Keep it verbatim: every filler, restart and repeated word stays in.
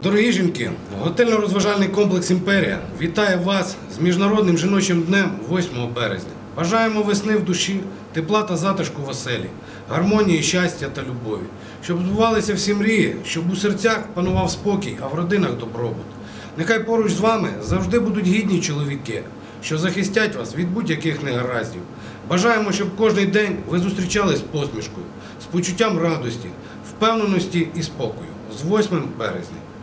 Дорогі жінки, готельно-розважальний комплекс «Імперія» вітає вас з Міжнародним жіночим днем восьмого березня. Бажаємо весни в душі, тепла та затишку в оселі, гармонії, щастя та любові. Щоб збувалися всі мрії, щоб у серцях панував спокій, а в родинах добробут. Нехай поруч з вами завжди будуть гідні чоловіки, що захистять вас від будь-яких негараздів. Бажаємо, щоб кожний день ви зустрічались з посмішкою, з почуттям радості, впевненості і спокою. З восьмим березня!